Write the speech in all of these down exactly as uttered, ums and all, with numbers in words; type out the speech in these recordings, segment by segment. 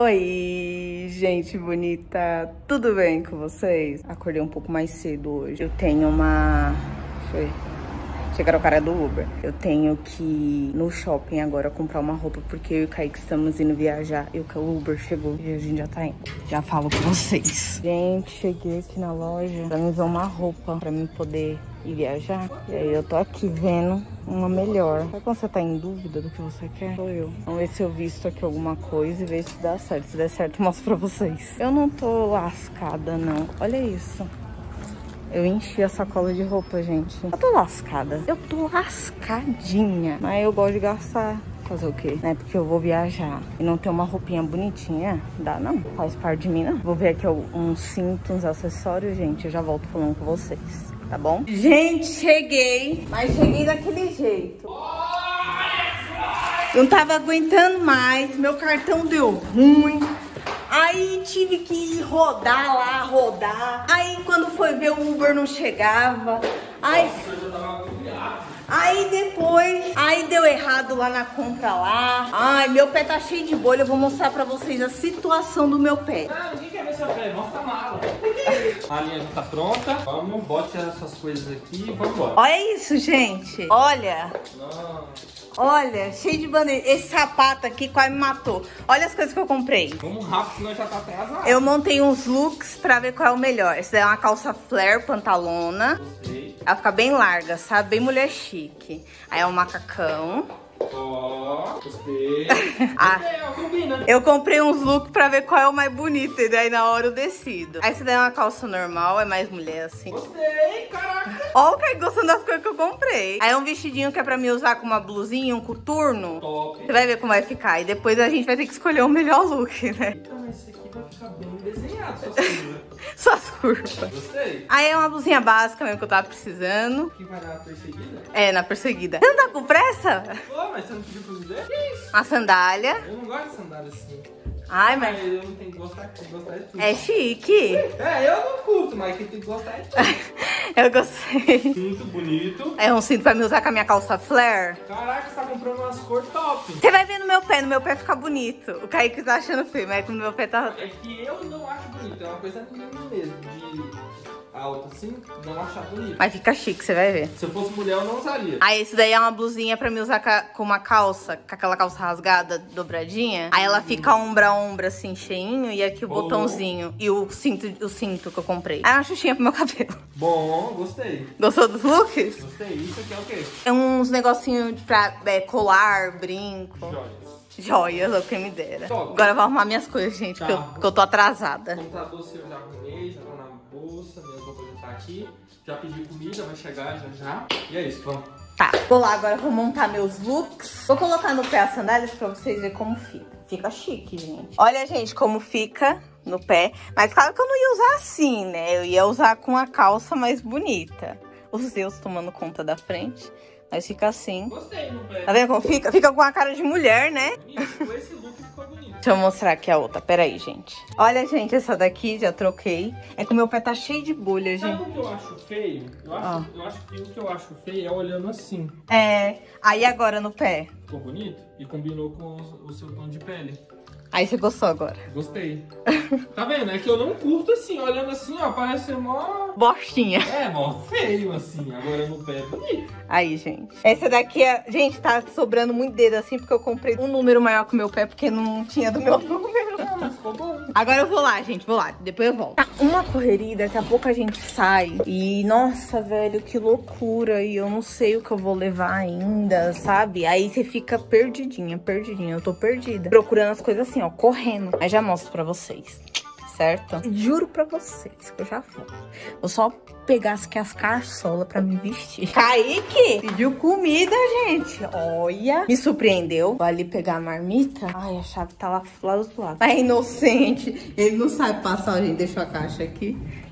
Oi, gente bonita, tudo bem com vocês? Acordei um pouco mais cedo hoje. Eu tenho uma... Deixa eu ver. Chegaram o cara do Uber. Eu tenho que ir no shopping agora comprar uma roupa, porque eu e o Kaique estamos indo viajar. E o Uber chegou e a gente já tá indo. Já falo com vocês. Gente, cheguei aqui na loja pra me ver uma roupa, pra mim poder ir viajar. E aí eu tô aqui vendo uma melhor. Sabe quando você tá em dúvida do que você quer? Sou eu. Vamos ver se eu visto aqui alguma coisa e ver se dá certo. Se der certo, eu mostro pra vocês. Eu não tô lascada, não. Olha isso. Eu enchi a sacola de roupa, gente. Eu tô lascada. Eu tô lascadinha. Mas eu gosto de gastar. Fazer o quê? Né? Porque eu vou viajar e não ter uma roupinha bonitinha. Dá não. Faz parte de mim, não. Vou ver aqui uns cintos, uns acessórios, gente. Eu já volto falando com vocês. Tá bom? Gente, cheguei. Mas cheguei daquele jeito. Não tava aguentando mais. Meu cartão deu ruim. Aí tive que rodar lá, rodar. Aí quando foi ver, o Uber não chegava. Aí, aí depois, aí deu errado lá na compra lá. Ai, meu pé tá cheio de bolha. Eu vou mostrar pra vocês a situação do meu pé. Não, ninguém quer ver seu pé. Mostra a mala. A linha já tá pronta. Vamos, bote essas coisas aqui e vamos embora. Olha isso, gente. Olha. Nossa. Olha, cheio de bandeira. Esse sapato aqui quase me matou. Olha as coisas que eu comprei. Vamos rápido, senão já tá atrasado. Eu montei uns looks pra ver qual é o melhor. Essa daí é uma calça flare, pantalona. Gostei. Ela fica bem larga, sabe? Bem mulher chique. Aí é um macacão. Ó, oh, gostei. Ah, gostei, ó, combina. eu comprei uns looks pra ver qual é o mais bonito. E daí na hora eu decido. Aí essa daí é uma calça normal, é mais mulher assim. Gostei, caraca. Ó o Kaique gostando das coisas que eu comprei. Aí é um vestidinho que é pra mim usar com uma blusinha, um coturno. Top. Você vai ver como vai ficar. E depois a gente vai ter que escolher o melhor look, né? Então esse aqui vai ficar bem desenhado, só assim, Só as curvas. Gostei. Aí é uma blusinha básica mesmo que eu tava precisando. Aqui vai dar a perseguida? É, na perseguida. Você não tá com pressa? Pô, mas você não pediu pra me ver? Que isso? Uma sandália. Eu não gosto de sandália assim. Ai, mas... Mas eu não tenho que gostar, tem que gostar de tudo. É chique. É, eu não curto, mas quem tem que gostar é tudo. Eu gostei. Cinto bonito. É um cinto pra me usar com a minha calça flare. Caraca, você tá comprando umas cores top. Você vai ver no meu pé, no meu pé fica bonito. O Kaique tá achando feio, mas no meu pé tá... É que eu não acho bonito, é uma coisa minha mesmo, de alto assim, não achar bonito. Mas fica chique, você vai ver. Se eu fosse mulher, eu não usaria. Aí esse daí é uma blusinha pra me usar com uma calça, com aquela calça rasgada, dobradinha. Aí ela fica ombro a ombro assim, cheinho, e aqui o Oh. botãozinho. E o cinto, o cinto que eu comprei. Aí uma xuxinha pro meu cabelo. Bom, gostei. Gostou dos looks? Gostei. Isso aqui é o quê? É uns negocinhos pra é, colar, brinco. Joias. Joias, é o que me dera. Top. Agora eu vou arrumar minhas coisas, gente, Tá. porque eu, porque eu tô atrasada. O computador seu eu já arrumei, já tá na bolsa, minhas roupas já tá aqui. Já pedi comida, vai chegar já já. E é isso, vamos. Tá, vou lá agora, vou montar meus looks. Vou colocar no pé as sandálias pra vocês verem como fica. Fica chique, gente. Olha, gente, como fica no pé. Mas claro que eu não ia usar assim, né? Eu ia usar com a calça mais bonita. Os dedos tomando conta da frente. Mas fica assim. Gostei no pé. Tá vendo como fica? Fica com a cara de mulher, né? Bonito, com esse look ficou bonito. Deixa eu mostrar aqui a outra. Pera aí, gente. Olha, gente, essa daqui já troquei. É que o meu pé tá cheio de bolha, gente. Sabe o que eu acho feio? Eu acho, Ah. eu acho que o que eu acho feio é olhando assim. É. Aí agora no pé. Ficou bonito? E combinou com o, o seu tom de pele. Aí você gostou agora. Gostei. Tá vendo? É que eu não curto assim, olhando assim, ó, parece mó... Bostinha. É, mó feio assim, agora no pé é bonito. Aí, gente. Essa daqui é... Gente, tá sobrando muito dedo assim, porque eu comprei um número maior que o meu pé, porque não tinha do meu número. Ah, mas ficou bom. Agora eu vou lá, gente. Vou lá. Depois eu volto. Tá uma correria, daqui a pouco a gente sai. E, nossa, velho, que loucura. E eu não sei o que eu vou levar ainda, sabe? Aí você fica perdidinha, perdidinha. Eu tô perdida. Procurando as coisas assim, ó, correndo. Aí já mostro pra vocês. Certo? Juro pra vocês que eu já vou. Vou só pegar aqui as caçolas pra me vestir. Kaique pediu comida, gente. Olha. Me surpreendeu. Vou ali pegar a marmita. Ai, a chave tá lá, lá do outro lado. Mas é inocente. Ele não sabe passar, gente. Deixa a caixa aqui.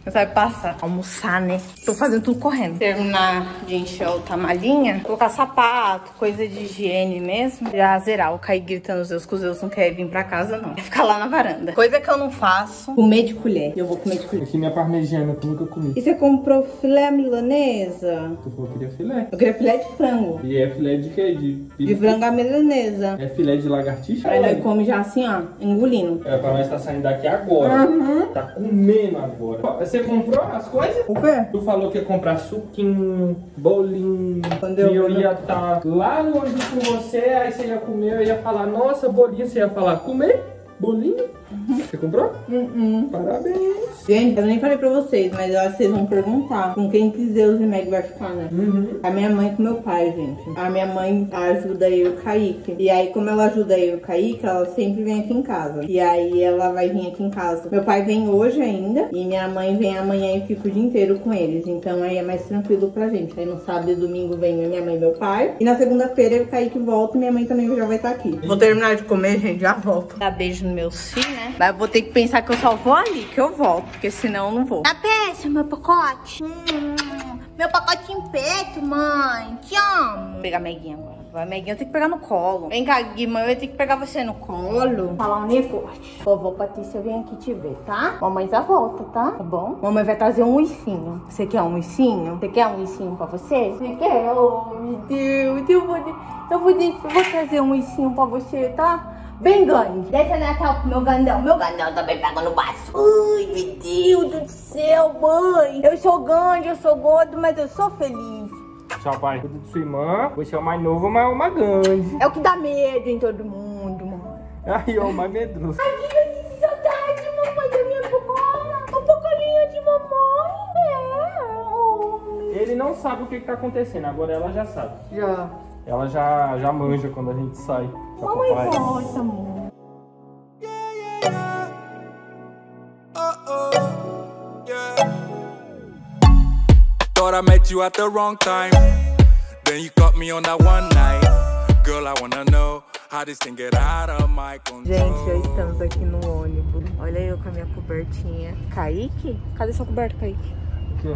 Não sabe passar. Almoçar, né? Tô fazendo tudo correndo. Terminar de encher outra malinha. Colocar sapato, coisa de higiene mesmo. Já zerar. O Kaique gritando os Zeus que os Zeus não querem vir pra casa, não. Vai ficar lá na varanda. Coisa que eu não faço. Comer de colher. Eu vou comer de colher. Aqui minha parmegiana que eu nunca comi. E você comprou filé milanesa? Tu falou que queria filé. Eu queria filé de frango. E é filé de quê? De, de frango à milanesa. É filé de lagartixa? Aí nós come já assim, ó, engolindo. É, pra nós tá saindo daqui agora. Uhum. Tá comendo agora. Você comprou as coisas? O quê? Tu falou que ia comprar suquinho, bolinho. Quando eu, eu eu ia estar tá lá longe com você, aí você ia comer, eu ia falar, nossa, bolinho. Você ia falar, comer? Bolinho? Uhum. Você comprou? Uhum. Parabéns. Gente, eu nem falei pra vocês, mas eu acho que vocês vão perguntar com quem que Zeus e Meg vai ficar, né? Uhum. A minha mãe com meu pai, gente. A minha mãe ajuda eu e o Kaique. E aí, como ela ajuda eu e o Kaique, ela sempre vem aqui em casa. E aí, ela vai vir aqui em casa. Meu pai vem hoje ainda. E minha mãe vem amanhã e fica o dia inteiro com eles. Então, aí é mais tranquilo pra gente. Aí, no sábado e domingo vem minha mãe e meu pai. E na segunda-feira, o Kaique volta e minha mãe também já vai estar aqui. Vou terminar de comer, gente. Já volto. Dá beijo no meu filho, né? Mas eu vou ter que pensar que eu só vou ali, que eu volto. Porque senão eu não vou. Tá peça, meu pacote. Hum, meu pacote em peito, mãe. Te amo. Vou pegar a Meguinha agora. Vai, Meguinha, eu tenho que pegar no colo. Vem cá, Guimã, eu tenho que pegar você no colo. Falar um negócio. Vovó Patrícia vem aqui te ver, tá? Mamãe já volta, tá? Tá bom? Mamãe vai trazer um ursinho. Você quer um ursinho? Você quer um ursinho pra você? Você quer? Oh, meu Deus. Eu vou, eu vou, eu vou trazer um ursinho pra você, tá? Bem grande. Deixa Natal pro meu gandão. Meu gandão também pega no baço. Ai, meu Deus do céu, mãe. Eu sou grande, eu sou gordo, mas eu sou feliz. Tchau, pai. Tudo de sua irmã. Você é o mais novo, mas é o mais grande. É o que dá medo em todo mundo, mãe. Ai, é o mais medroso. Ai, que saudade, mamãe, da minha bocola. O bocolinha de mamãe. É, homem. Ele não sabe o que, que tá acontecendo, agora ela já sabe. Já. Ela já, já manja quando a gente sai. Mamãe gosta, amor. Thought I met you at the wrong time. Then you caught me on that one night. Girl, I wanna know how this thing get out of my control. Gente, já estamos aqui no ônibus. Olha eu com a minha cobertinha. Kaique? Cadê sua coberta, Kaique? Aqui, ó.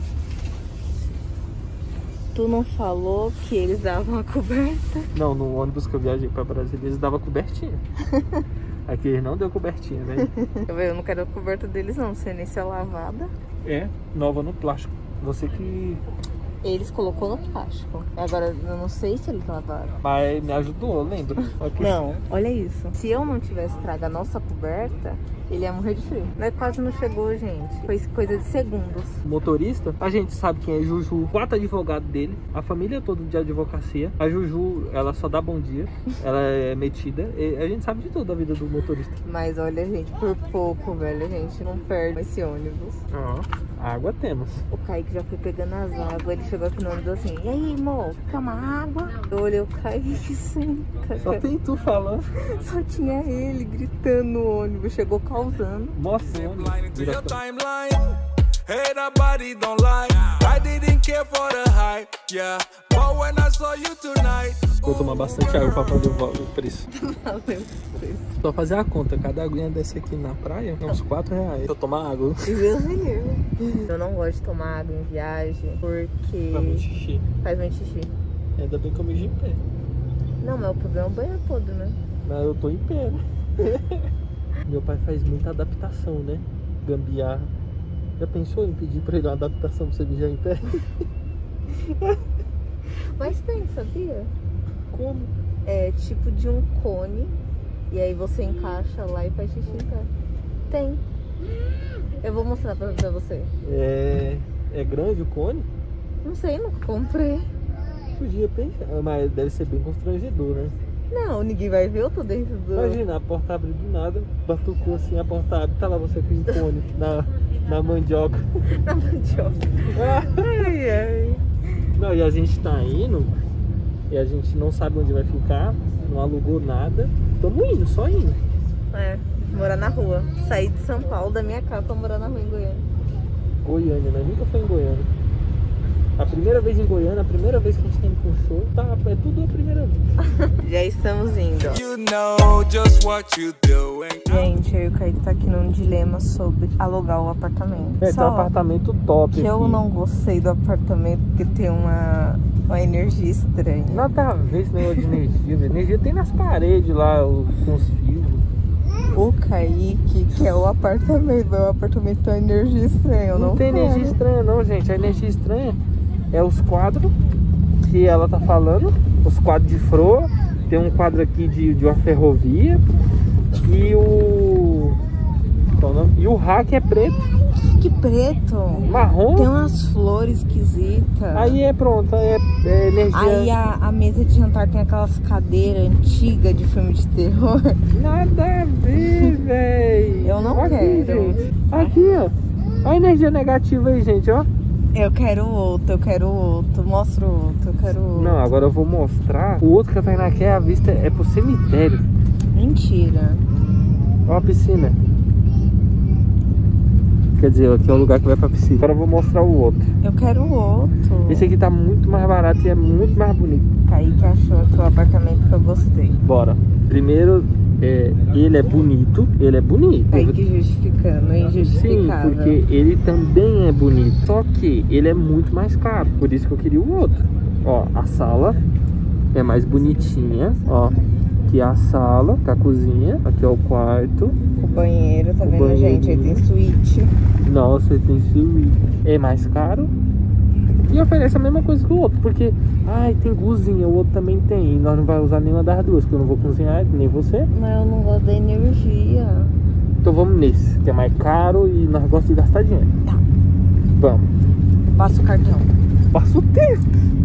Tu não falou que eles davam a coberta? Não, no ônibus que eu viajei pra Brasília, eles davam cobertinha. Aqui eles não deu cobertinha, velho. Eu não quero a coberta deles não, não sei nem se é lavada. É, nova no plástico. Você que... Eles colocou no plástico. Agora, eu não sei se eles lavaram. Mas me ajudou, lembra? Não, olha isso. Se eu não tivesse trago a nossa coberta, ele ia morrer de frio. Mas quase não chegou, gente. Foi coisa de segundos. O motorista, a gente sabe quem é Juju. Quatro advogados dele. A família toda de advocacia. A Juju, ela só dá bom dia. Ela é metida. E a gente sabe de tudo da vida do motorista. Mas olha, gente, por pouco, velho. A gente não perde esse ônibus. Ó, água temos. O Kaique já foi pegando as águas. Ele chegou aqui no ônibus assim: e aí, amor, quer uma água? Eu olhei o Kaique senta. Só tem tu falando. Só tinha ele gritando no ônibus. Chegou causando. Nossa, Hey, that body don't lie. I didn't care for the hype, yeah. But when I saw you tonight. Vou tomar bastante água pra fazer o preço. Valeu o preço. Só fazer a conta, cada aguinha dessa aqui na praia é uns quatro reais. Pra tomar água. Deus me livre. Eu não gosto de tomar água em viagem porque Faz muito xixi. Faz muito xixi. Ainda bem que eu mijo em pé. Não, mas o problema é o banheiro todo, né? Mas eu tô em pé, né? Meu pai faz muita adaptação, né? Gambiarra. Já pensou em pedir pra ele uma adaptação pra você mijar em pé? Mas tem, sabia? Como? É tipo de um cone. E aí você encaixa lá e faz xixi em pé. Tem. Eu vou mostrar pra, pra você. É... É grande o cone? Não sei, nunca comprei. Podia pensar, mas deve ser bem constrangedor, né? Não, ninguém vai ver, eu tô dentro do... Imagina, a porta abre do nada, batucou assim, a porta abre, tá lá você com o cone na, na mandioca. Na mandioca. Ai, ai. Não, e a gente tá indo, e a gente não sabe onde vai ficar, não alugou nada. Tamo indo, só indo. É, morar na rua. Saí de São Paulo, da minha casa, pra morar na rua em Goiânia. Goiânia, né? Nunca foi em Goiânia. A primeira vez em Goiânia, a primeira vez que a gente tem com um show, tá, é tudo a primeira vez. Já estamos indo. You know just what you doing. Gente, eu e o Kaique tá aqui num dilema sobre alugar o apartamento. É, tem um apartamento top que aqui. eu não gostei do apartamento porque tem uma, uma energia estranha. Nada a ver esse negócio de energia, velho. Energia tem nas paredes lá, o- com os fios. O Kaique, que é o apartamento, meu apartamento tem uma energia estranha. Eu Não, não tem quero. energia estranha não, gente. A energia estranha é os quadros que ela tá falando. Os quadros de Froa. Tem um quadro aqui de, de uma ferrovia. E o... qual é o nome? E o rack é preto. Que preto. Marrom. Tem umas flores esquisitas. Aí é pronto, é, é energia. Aí a, a mesa de jantar tem aquelas cadeiras antigas de filme de terror. Nada a ver, véi. Eu não Aqui, quero. gente. Aqui, ó. Olha a energia negativa aí, gente, ó. Eu quero outro, eu quero outro. Mostra o outro, eu quero outro. Não, agora eu vou mostrar. O outro que a Tainá quer, a vista é pro cemitério. Mentira. Ó a piscina. Quer dizer, aqui é o lugar que vai pra piscina. Agora eu vou mostrar o outro. Eu quero outro. Esse aqui tá muito mais barato e é muito mais bonito. Kaique achou que o apartamento que eu gostei. Bora. Primeiro, é, ele é bonito. Ele é bonito. Kaique justificando, Sim, injustificável. porque ele também é bonito. Só que ele é muito mais caro. Por isso que eu queria o outro. Ó, a sala é mais bonitinha. Ó, aqui é a sala, com a cozinha. Aqui é o quarto. O banheiro, tá O vendo, gente? Aí banheirinho. tem suíte. Nossa, tem suíte. É mais caro. E oferece a mesma coisa que o outro. Porque, ai, tem cozinha, o outro também tem. E nós não vamos usar nenhuma das duas. Porque eu não vou cozinhar, nem você. Mas eu não gosto da energia. Então vamos nesse, que é mais caro e nós gostamos de gastar dinheiro. Tá. Vamos. Passa o cartão. Passa o tempo.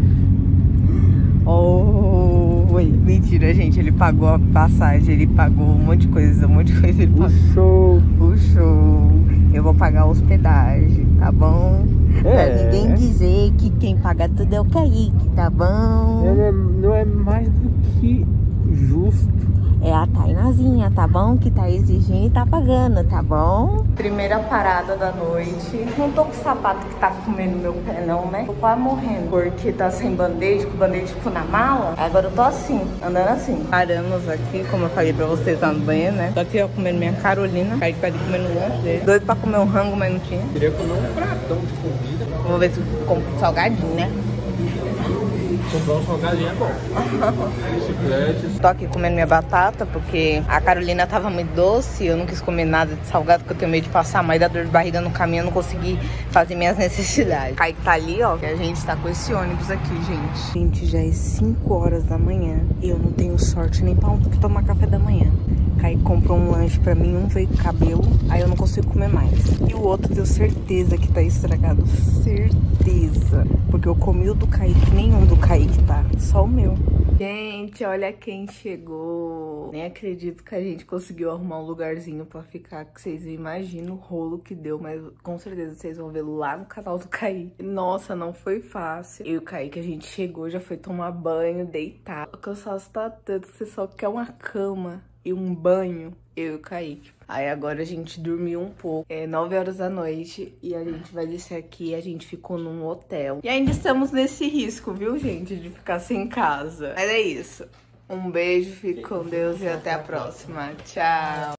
Oh, oi. Mentira, gente. Ele pagou a passagem, ele pagou um monte de coisa, um monte de coisa. Ele O pagou show. o show. Eu vou pagar a hospedagem, tá bom? É. Pra ninguém dizer que quem paga tudo é o Kaique, tá bom? Ele é- não é mais do que justo. É a Tainazinha, tá bom? Que tá exigindo e tá pagando, tá bom? Primeira parada da noite. Não tô com o sapato que tá comendo meu pé não, né? Tô quase morrendo. Porque tá sem band-aid, com o band-aid ficou na mala. Agora eu tô assim, andando assim. Paramos aqui, como eu falei pra vocês lá no banheiro, né? Tô aqui, ó, comendo minha Carolina. Caí pra ali comendo o lanche dele. Doido pra comer um rango, mas não tinha. Queria comer um pratão de comida. Vou ver se eu compro um salgadinho, né? Comprar um salgadinho é bom. Chiclete. Tô aqui comendo minha batata, porque a Carolina tava muito doce, eu não quis comer nada de salgado, porque eu tenho medo de passar mais da dor de barriga no caminho, eu não consegui fazer minhas necessidades. Kaique tá ali, ó, e a gente tá com esse ônibus aqui, gente. Gente, já é cinco horas da manhã e eu não tenho sorte nem pra tomar café da manhã. Kaique comprou um lanche pra mim, um veio com cabelo, aí eu não consigo comer mais. E o outro, tenho certeza que tá estragado, certeza. Porque eu comi o do Kaique, nenhum do Kaique tá, só o meu. Gente, olha quem chegou. Nem acredito que a gente conseguiu arrumar um lugarzinho pra ficar, que vocês imaginam o rolo que deu, mas com certeza vocês vão ver lá no canal do Kaique. Nossa, não foi fácil. Eu e o Kaique, a gente chegou, já foi tomar banho, deitar. O cansaço tá tanto que você só quer uma cama e um banho, eu e o Kaique. Aí agora a gente dormiu um pouco, é nove horas da noite, e a gente vai descer aqui, a gente ficou num hotel. E ainda estamos nesse risco, viu, gente, de ficar sem casa. Mas é isso. Um beijo, fique com Deus e até a próxima. Tchau!